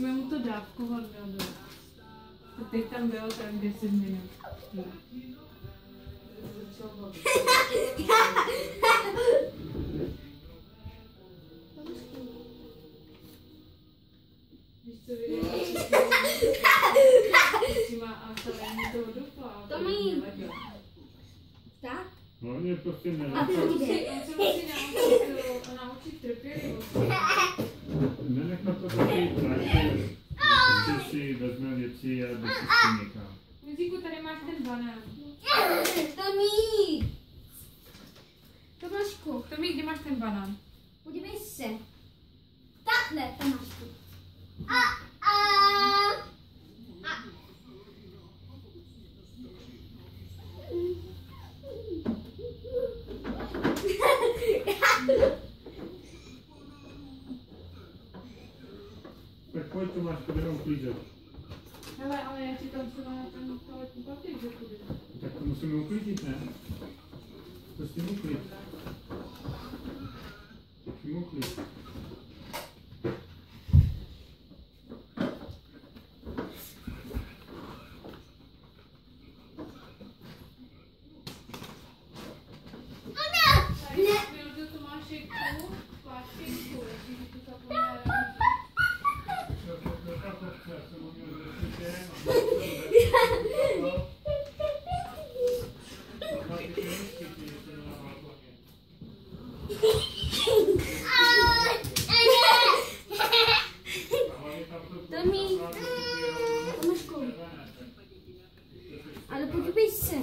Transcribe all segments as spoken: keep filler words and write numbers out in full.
Musíme mu to dávkovat, no. A teď tam bylo tak deset minut. No. Víš co, vidíš? A selení toho dupla. To mi. Tak? No, mě prostě ne. A co On jde? se musí naučit, naučit trpělivost. Nenechat to taky tak, že si vezme věci a jde si s tím někam. Muzíku, tady máš ten banán. Tomí! Tomášku, Tomí, kde máš ten banán? podívej se. Takhle, Tomášku. A, a, a. Tak pojď, Tomáš, jdeme uklízet. Hele, ale já ti tam třeba na ten toaletní papír, že půjde. Tak to musíme uklízit, ne? To s tím uklíz. S tím uklíz. Tomí, Tomášku, ale podívej se.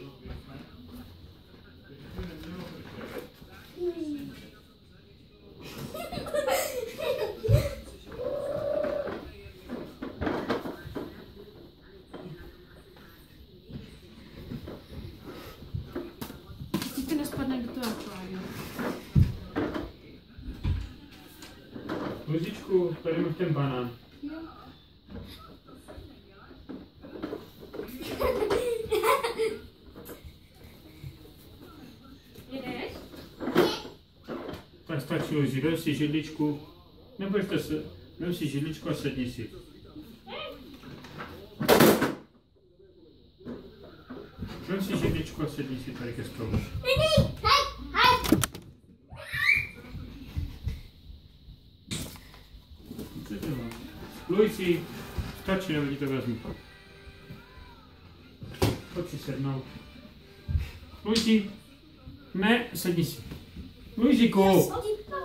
Ti to nespadne do toho akvária. Luzičku, tady máš ten banán. Jedeš? Tak stačí, Luzi, vem si židličku. Nebojte se, vem si židličku a sedni si. Vem si židličku a sedni si tady ke stolu. Luisi, stačí, nebo ti to vezmu. Pojď si sednout. Luisi, ne, sedni si. Luisiku!